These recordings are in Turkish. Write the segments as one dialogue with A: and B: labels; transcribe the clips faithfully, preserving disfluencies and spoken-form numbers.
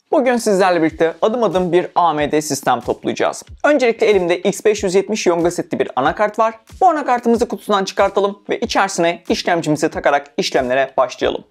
A: Bugün sizlerle birlikte adım adım bir A M D sistem toplayacağız. Öncelikle elimde X beş yüz yetmiş Yonga setli bir anakart var. Bu anakartımızı kutusundan çıkartalım ve içerisine işlemcimizi takarak işlemlere başlayalım.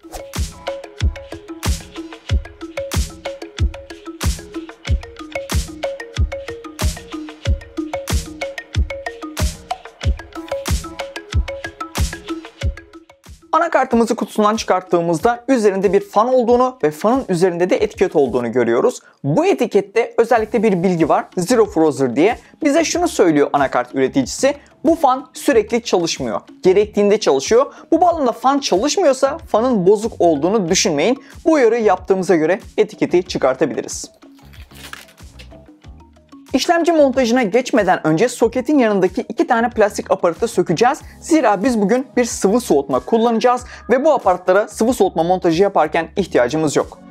A: Anakartımızı kutusundan çıkarttığımızda üzerinde bir fan olduğunu ve fanın üzerinde de etiket olduğunu görüyoruz. Bu etikette özellikle bir bilgi var, Zero Frozer diye. Bize şunu söylüyor anakart üreticisi: bu fan sürekli çalışmıyor. Gerektiğinde çalışıyor. Bu bağlamda fan çalışmıyorsa fanın bozuk olduğunu düşünmeyin. Bu uyarıyı yaptığımıza göre etiketi çıkartabiliriz. İşlemci montajına geçmeden önce soketin yanındaki iki tane plastik aparatı sökeceğiz. Zira biz bugün bir sıvı soğutma kullanacağız ve bu aparatlara sıvı soğutma montajı yaparken ihtiyacımız yok.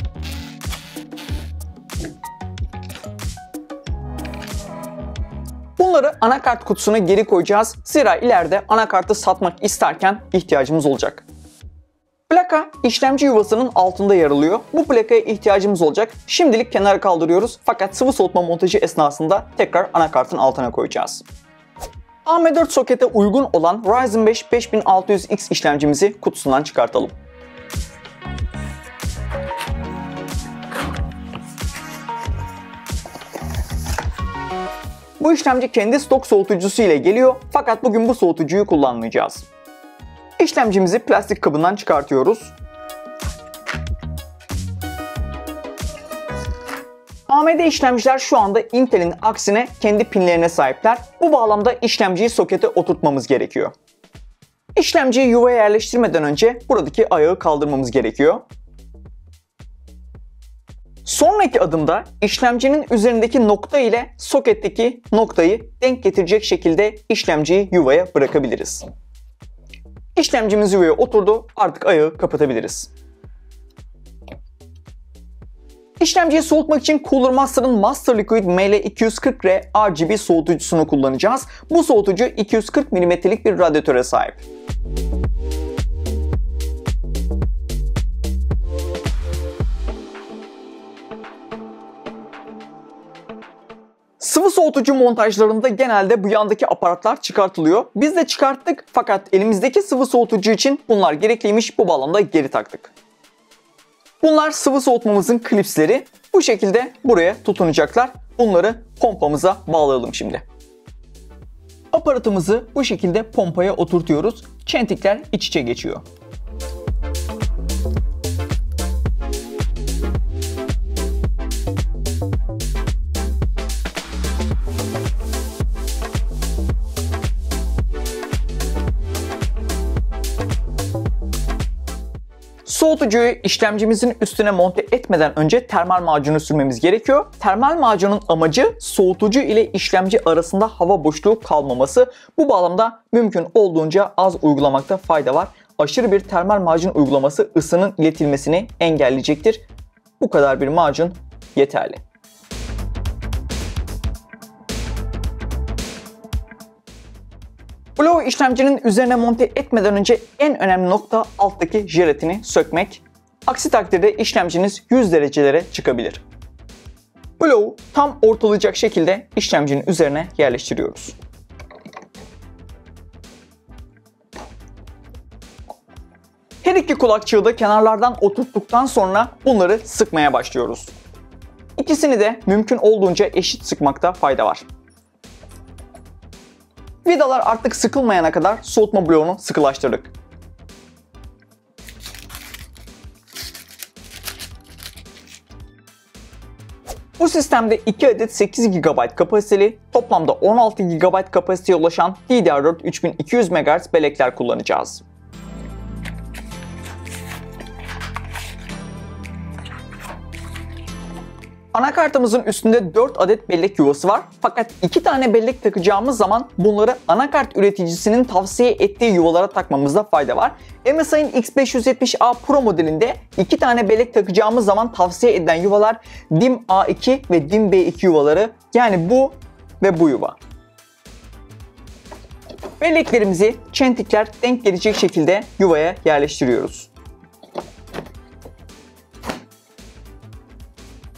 A: Bunları anakart kutusuna geri koyacağız. Zira ileride anakartı satmak isterken ihtiyacımız olacak. Plaka işlemci yuvasının altında yer alıyor. Bu plakaya ihtiyacımız olacak. Şimdilik kenara kaldırıyoruz fakat sıvı soğutma montajı esnasında tekrar anakartın altına koyacağız. A M dört sokete uygun olan Ryzen beş beş bin altı yüz X işlemcimizi kutusundan çıkartalım. Bu işlemci kendi stok soğutucusu ile geliyor fakat bugün bu soğutucuyu kullanmayacağız. İşlemcimizi plastik kabından çıkartıyoruz. A M D işlemciler şu anda Intel'in aksine kendi pinlerine sahipler. Bu bağlamda işlemciyi sokete oturtmamız gerekiyor. İşlemciyi yuvaya yerleştirmeden önce buradaki ayağı kaldırmamız gerekiyor. Sonraki adımda işlemcinin üzerindeki nokta ile soketteki noktayı denk getirecek şekilde işlemciyi yuvaya bırakabiliriz. İşlemcimiz yuvaya oturdu, artık ayağı kapatabiliriz. İşlemciyi soğutmak için Cooler Master'ın Master Liquid M L iki yüz kırk R R G B soğutucusunu kullanacağız. Bu soğutucu iki yüz kırk milimetrelik bir radyatöre sahip. Sıvı soğutucu montajlarında genelde bu yandaki aparatlar çıkartılıyor. Biz de çıkarttık fakat elimizdeki sıvı soğutucu için bunlar gerekliymiş, bu bağlamda geri taktık. Bunlar sıvı soğutmamızın klipsleri. Bu şekilde buraya tutunacaklar. Bunları pompamıza bağlayalım şimdi. Aparatımızı bu şekilde pompaya oturtuyoruz. Çentikler iç içe geçiyor. Soğutucuyu işlemcimizin üstüne monte etmeden önce termal macunu sürmemiz gerekiyor. Termal macunun amacı soğutucu ile işlemci arasında hava boşluğu kalmaması. Bu bağlamda mümkün olduğunca az uygulamakta fayda var. Aşırı bir termal macun uygulaması ısının iletilmesini engelleyecektir. Bu kadar bir macun yeterli. Bloğu işlemcinin üzerine monte etmeden önce en önemli nokta alttaki jelatini sökmek. Aksi takdirde işlemciniz yüz derecelere çıkabilir. Bloğu tam ortalayacak şekilde işlemcinin üzerine yerleştiriyoruz. Her iki kulakçığı da kenarlardan oturttuktan sonra bunları sıkmaya başlıyoruz. İkisini de mümkün olduğunca eşit sıkmakta fayda var. Vidalar artık sıkılmayana kadar soğutma bloğunu sıkılaştırdık. Bu sistemde iki adet sekiz gigabayt kapasiteli, toplamda on altı gigabayt kapasiteye ulaşan D D R dört üç bin iki yüz megahertz bellekler kullanacağız. Anakartımızın üstünde dört adet bellek yuvası var. Fakat iki tane bellek takacağımız zaman bunları anakart üreticisinin tavsiye ettiği yuvalara takmamızda fayda var. M S I'nin X beş yüz yetmiş A Pro modelinde iki tane bellek takacağımız zaman tavsiye edilen yuvalar D I M A iki ve D I M B iki yuvaları. Yani bu ve bu yuva. Belleklerimizi çentikler denk gelecek şekilde yuvaya yerleştiriyoruz.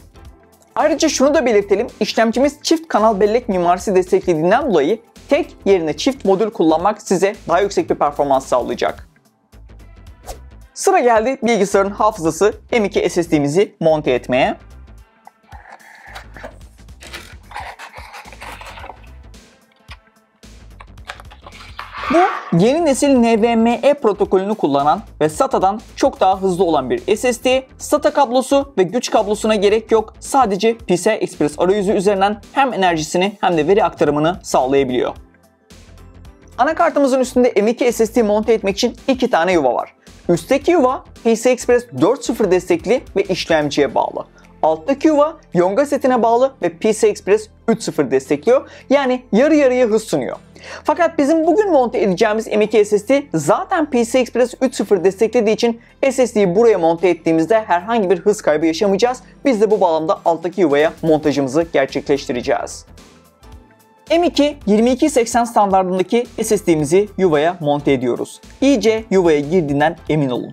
A: Ayrıca şunu da belirtelim, işlemcimiz çift kanal bellek mimarisi desteklediğinden dolayı tek yerine çift modül kullanmak size daha yüksek bir performans sağlayacak. Sıra geldi bilgisayarın hafızası M iki S S D'mizi monte etmeye. Bu yeni nesil N V M e protokolünü kullanan ve SATA'dan çok daha hızlı olan bir S S D. SATA kablosu ve güç kablosuna gerek yok. Sadece P C I Express arayüzü üzerinden hem enerjisini hem de veri aktarımını sağlayabiliyor. Anakartımızın üstünde M iki S S D monte etmek için iki tane yuva var. Üstteki yuva P C I Express dört nokta sıfır destekli ve işlemciye bağlı. Alttaki yuva Yonga setine bağlı ve P C I Express üç nokta sıfır destekliyor. Yani yarı yarıya hız sunuyor. Fakat bizim bugün monte edeceğimiz M iki S S D zaten P C I Express üç nokta sıfır desteklediği için S S D'yi buraya monte ettiğimizde herhangi bir hız kaybı yaşamayacağız. Biz de bu bağlamda alttaki yuvaya montajımızı gerçekleştireceğiz. M iki yirmi iki seksen standartındaki S S D'mizi yuvaya monte ediyoruz. İyice yuvaya girdiğinden emin olun.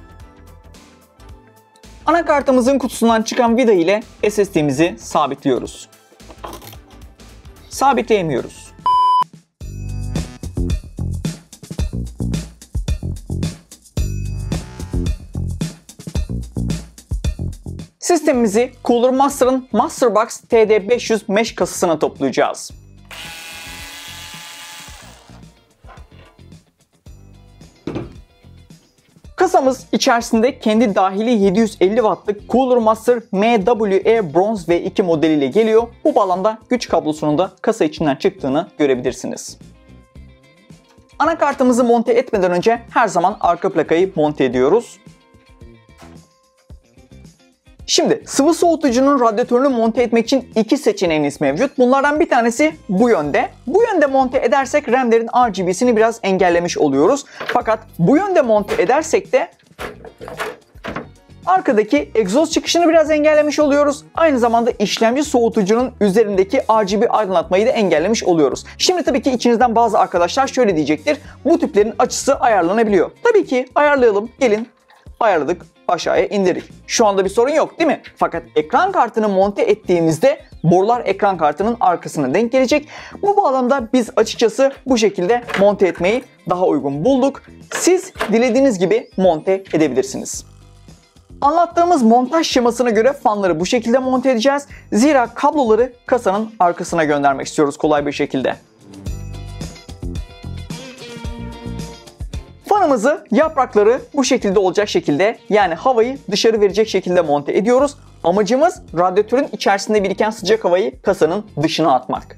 A: Anakartımızın kutusundan çıkan vida ile S S D'mizi sabitliyoruz. Sabitleyemiyoruz. Sistemimizi Cooler Master'ın Masterbox T D beş yüz Mesh kasasına toplayacağız. Kasamız içerisinde kendi dahili yedi yüz elli wattlık Cooler Master M W E Bronze V iki modeliyle geliyor. Bu bağlamda güç kablosunun da kasa içinden çıktığını görebilirsiniz. Anakartımızı monte etmeden önce her zaman arka plakayı monte ediyoruz. Şimdi sıvı soğutucunun radyatörünü monte etmek için iki seçeneğiniz mevcut. Bunlardan bir tanesi bu yönde. Bu yönde monte edersek R A M'lerin R G B'sini biraz engellemiş oluyoruz. Fakat bu yönde monte edersek de arkadaki egzoz çıkışını biraz engellemiş oluyoruz. Aynı zamanda işlemci soğutucunun üzerindeki R G B aydınlatmayı da engellemiş oluyoruz. Şimdi tabii ki içinizden bazı arkadaşlar şöyle diyecektir. Bu tüplerin açısı ayarlanabiliyor. Tabii ki ayarlayalım. Gelin ayarladık. Aşağıya indirdik. Şu anda bir sorun yok değil mi? Fakat ekran kartını monte ettiğimizde borular ekran kartının arkasına denk gelecek. Bu bağlamda biz açıkçası bu şekilde monte etmeyi daha uygun bulduk. Siz dilediğiniz gibi monte edebilirsiniz. Anlattığımız montaj şemasına göre fanları bu şekilde monte edeceğiz. Zira kabloları kasanın arkasına göndermek istiyoruz kolay bir şekilde. Fanımızı yaprakları bu şekilde olacak şekilde, yani havayı dışarı verecek şekilde monte ediyoruz. Amacımız radyatörün içerisinde biriken sıcak havayı kasanın dışına atmak.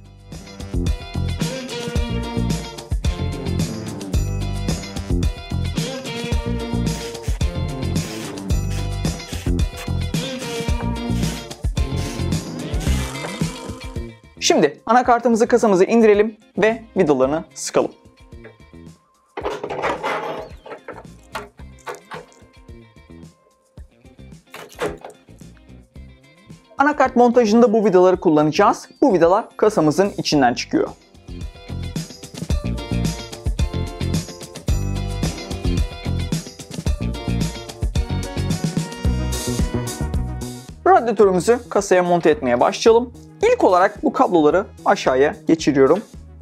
A: Şimdi anakartımızı kasamızı indirelim ve vidalarını sıkalım. Anakart montajında bu vidaları kullanacağız. Bu vidalar kasamızın içinden çıkıyor. Radyatörümüzü kasaya monte etmeye başlayalım. İlk olarak bu kabloları aşağıya geçiriyorum.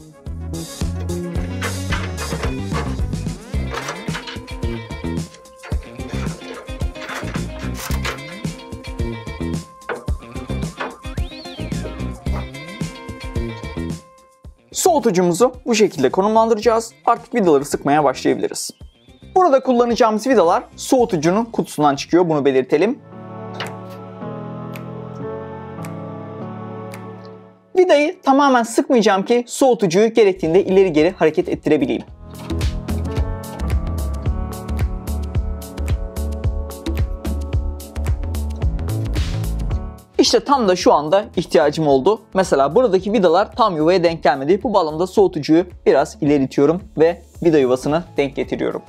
A: Soğutucumuzu bu şekilde konumlandıracağız. Artık vidaları sıkmaya başlayabiliriz. Burada kullanacağımız vidalar soğutucunun kutusundan çıkıyor. Bunu belirtelim. Vidayı tamamen sıkmayacağım ki soğutucuyu gerektiğinde ileri geri hareket ettirebileyim. İşte tam da şu anda ihtiyacım oldu. Mesela buradaki vidalar tam yuvaya denk gelmedi. Bu bağlamda soğutucuyu biraz ileritiyorum ve vida yuvasını denk getiriyorum.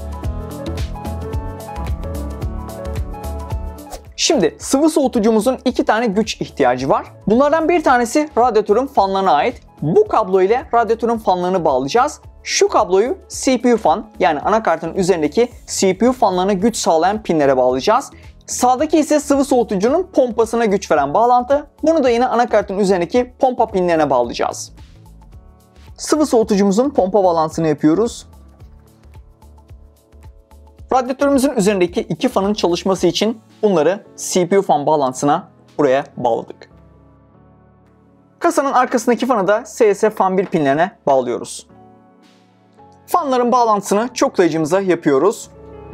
A: Şimdi sıvı soğutucumuzun iki tane güç ihtiyacı var. Bunlardan bir tanesi radyatörün fanlarına ait. Bu kablo ile radyatörün fanlarını bağlayacağız. Şu kabloyu C P U fan, yani anakartın üzerindeki C P U fanlarına güç sağlayan pinlere bağlayacağız. Sağdaki ise sıvı soğutucunun pompasına güç veren bağlantı. Bunu da yine anakartın üzerindeki pompa pinlerine bağlayacağız. Sıvı soğutucumuzun pompa bağlantısını yapıyoruz. Radyatörümüzün üzerindeki iki fanın çalışması için bunları C P U fan bağlantısına buraya bağladık. Kasanın arkasındaki fanı da S S fan bir pinlerine bağlıyoruz. Fanların bağlantısını çoklayıcımıza yapıyoruz.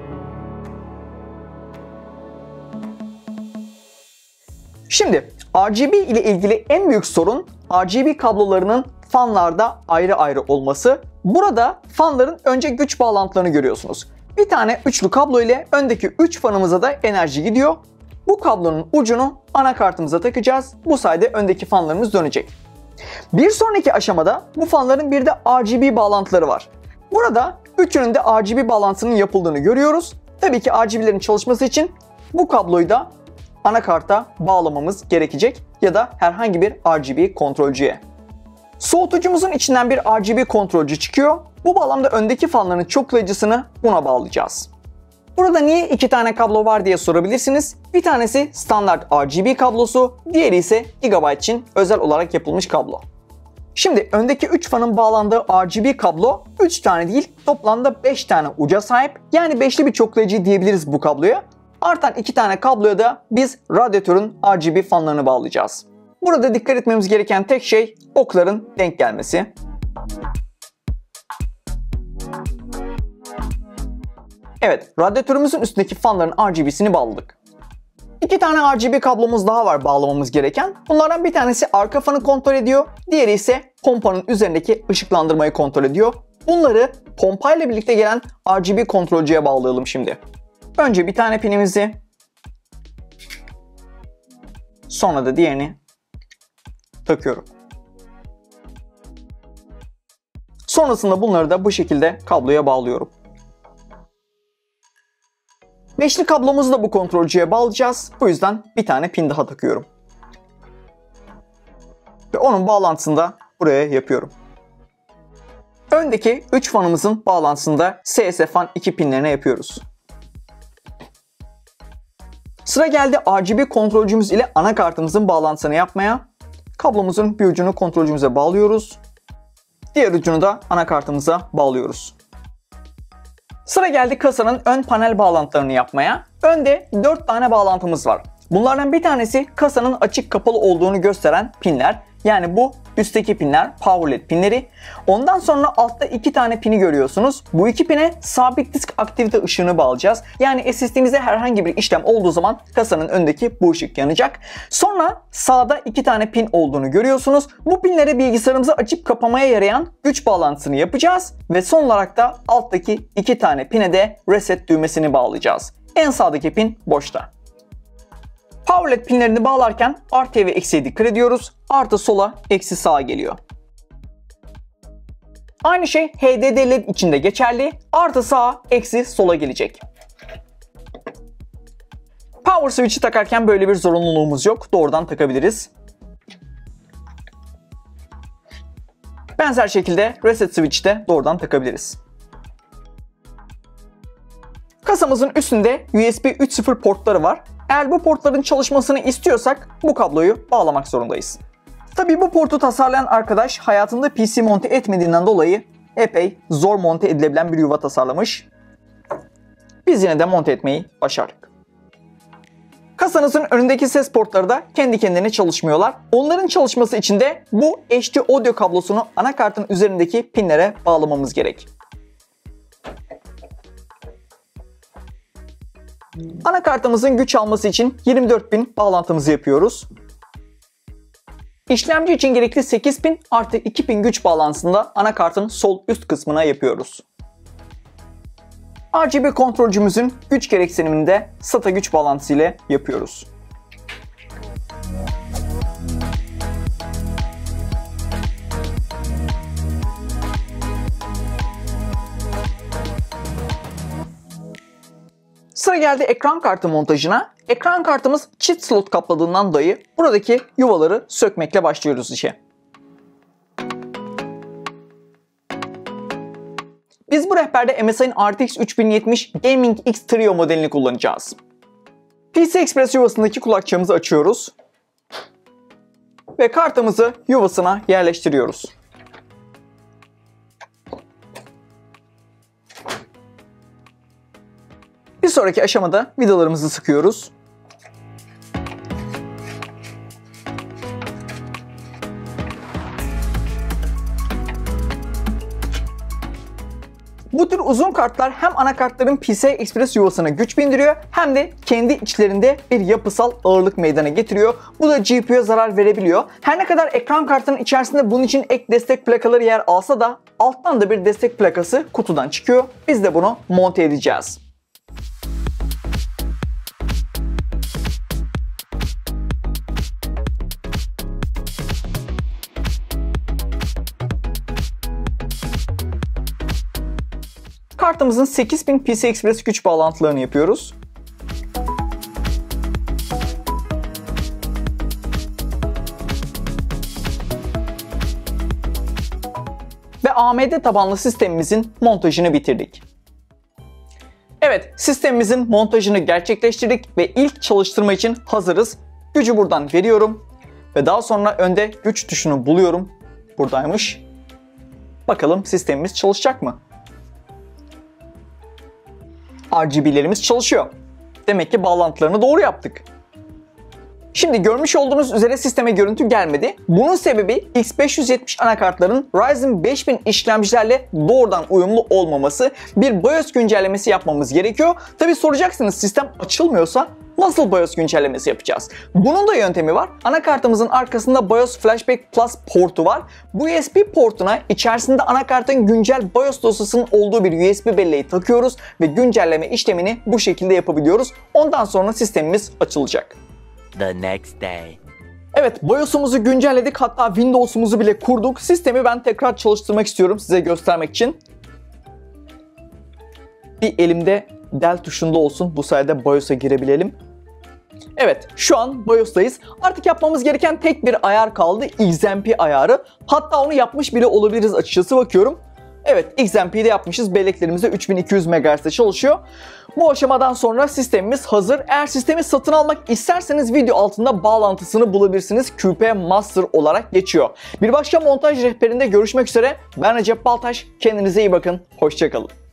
A: Şimdi R G B ile ilgili en büyük sorun R G B kablolarının fanlarda ayrı ayrı olması. Burada fanların önce güç bağlantılarını görüyorsunuz. Bir tane üçlü kablo ile öndeki üç fanımıza da enerji gidiyor. Bu kablonun ucunu anakartımıza takacağız. Bu sayede öndeki fanlarımız dönecek. Bir sonraki aşamada bu fanların bir de R G B bağlantıları var. Burada üçünün de R G B bağlantısının yapıldığını görüyoruz. Tabii ki R G B'lerin çalışması için bu kabloyu da anakarta bağlamamız gerekecek ya da herhangi bir R G B kontrolcüye. Soğutucumuzun içinden bir R G B kontrolcü çıkıyor. Bu bağlamda öndeki fanların çoklayıcısını buna bağlayacağız. Burada niye iki tane kablo var diye sorabilirsiniz. Bir tanesi standart R G B kablosu, diğeri ise Gigabyte için özel olarak yapılmış kablo. Şimdi öndeki üç fanın bağlandığı R G B kablo üç tane değil toplamda beş tane uca sahip. Yani beşli bir çoklayıcı diyebiliriz bu kabloya. Artan iki tane kabloya da biz radyatörün R G B fanlarını bağlayacağız. Burada dikkat etmemiz gereken tek şey okların denk gelmesi. Evet, radyatörümüzün üstündeki fanların R G B'sini bağladık. İki tane R G B kablomuz daha var bağlamamız gereken. Bunlardan bir tanesi arka fanı kontrol ediyor, diğeri ise pompanın üzerindeki ışıklandırmayı kontrol ediyor. Bunları pompayla birlikte gelen R G B kontrolcüye bağlayalım şimdi. Önce bir tane pinimizi, sonra da diğerini takıyorum. Sonrasında bunları da bu şekilde kabloya bağlıyorum. Beşli kablomuzu da bu kontrolcüye bağlayacağız. Bu yüzden bir tane pin daha takıyorum. Ve onun bağlantısını da buraya yapıyorum. Öndeki üç fanımızın bağlantısını da S S fan iki pinlerine yapıyoruz. Sıra geldi R G B kontrolcümüz ile anakartımızın bağlantısını yapmaya. Kablomuzun bir ucunu kontrolcümüze bağlıyoruz. Diğer ucunu da anakartımıza bağlıyoruz. Sıra geldi kasanın ön panel bağlantılarını yapmaya. Önde dört tane bağlantımız var. Bunlardan bir tanesi kasanın açık kapalı olduğunu gösteren pinler. Yani bu üstteki pinler power led pinleri. Ondan sonra altta iki tane pini görüyorsunuz. Bu iki pine sabit disk aktivite ışığını bağlayacağız. Yani S S D'mize herhangi bir işlem olduğu zaman kasanın önündeki bu ışık yanacak. Sonra sağda iki tane pin olduğunu görüyorsunuz. Bu pinlere bilgisayarımızı açıp kapamaya yarayan güç bağlantısını yapacağız. Ve son olarak da alttaki iki tane pine de reset düğmesini bağlayacağız. En sağdaki pin boşta. Power led pinlerini bağlarken artıya ve eksiye dikkat ediyoruz. Artı sola, eksi sağa geliyor. Aynı şey H D D led için de geçerli. Artı sağa, eksi sola gelecek. Power switch'i takarken böyle bir zorunluluğumuz yok. Doğrudan takabiliriz. Benzer şekilde reset switch'i de doğrudan takabiliriz. Kasamızın üstünde U S B üç nokta sıfır portları var. Eğer bu portların çalışmasını istiyorsak bu kabloyu bağlamak zorundayız. Tabii bu portu tasarlayan arkadaş hayatında P C monte etmediğinden dolayı epey zor monte edilebilen bir yuva tasarlamış. Biz yine de monte etmeyi başardık. Kasanızın önündeki ses portları da kendi kendine çalışmıyorlar. Onların çalışması için de bu H D audio kablosunu anakartın üzerindeki pinlere bağlamamız gerek. Anakartımızın güç alması için yirmi dört pin bağlantımızı yapıyoruz. İşlemci için gerekli sekiz pin artı iki pin güç bağlantısını da anakartın sol üst kısmına yapıyoruz. R G B kontrolcümüzün güç gereksinimini de SATA güç bağlantısı ile yapıyoruz. Sıra geldi ekran kartı montajına. Ekran kartımız çift slot kapladığından dolayı buradaki yuvaları sökmekle başlıyoruz işe. Biz bu rehberde M S I'nin R T X üç bin yetmiş Gaming X Trio modelini kullanacağız. P C Express yuvasındaki kulakçığımızı açıyoruz. Ve kartımızı yuvasına yerleştiriyoruz. Bir sonraki aşamada vidalarımızı sıkıyoruz. Bu tür uzun kartlar hem anakartların P C I Express yuvasına güç bindiriyor hem de kendi içlerinde bir yapısal ağırlık meydana getiriyor. Bu da G P U'ya zarar verebiliyor. Her ne kadar ekran kartının içerisinde bunun için ek destek plakaları yer alsa da alttan da bir destek plakası kutudan çıkıyor. Biz de bunu monte edeceğiz. Kartımızın sekiz pin P C I Express güç bağlantılarını yapıyoruz. Ve A M D tabanlı sistemimizin montajını bitirdik. Evet, sistemimizin montajını gerçekleştirdik ve ilk çalıştırma için hazırız. Gücü buradan veriyorum ve daha sonra önde güç tuşunu buluyorum. Buradaymış. Bakalım sistemimiz çalışacak mı? R G B'lerimiz çalışıyor. Demek ki bağlantılarını doğru yaptık. Şimdi görmüş olduğunuz üzere sisteme görüntü gelmedi. Bunun sebebi X beş yüz yetmiş anakartların Ryzen beş bin işlemcilerle doğrudan uyumlu olmaması. Bir BIOS güncellemesi yapmamız gerekiyor. Tabi soracaksınız, sistem açılmıyorsa nasıl BIOS güncellemesi yapacağız? Bunun da yöntemi var. Anakartımızın arkasında BIOS Flashback Plus portu var. Bu U S B portuna içerisinde anakartın güncel BIOS dosyasının olduğu bir U S B belleği takıyoruz ve güncelleme işlemini bu şekilde yapabiliyoruz. Ondan sonra sistemimiz açılacak.
B: The next day.
A: Evet, BIOS'umuzu güncelledik, hatta Windows'umuzu bile kurduk. Sistemi ben tekrar çalıştırmak istiyorum size göstermek için. Bir elimde del tuşunda olsun, bu sayede BIOS'a girebilelim. Evet, şu an BIOS'tayız. Artık yapmamız gereken tek bir ayar kaldı, X M P ayarı. Hatta onu yapmış bile olabiliriz açıkçası, bakıyorum. Evet, X M P'de yapmışız. Belleklerimizde üç bin iki yüz megahertz'te çalışıyor. Bu aşamadan sonra sistemimiz hazır. Eğer sistemi satın almak isterseniz video altında bağlantısını bulabilirsiniz. Q P Master olarak geçiyor. Bir başka montaj rehberinde görüşmek üzere. Ben Recep Baltaş. Kendinize iyi bakın. Hoşça kalın.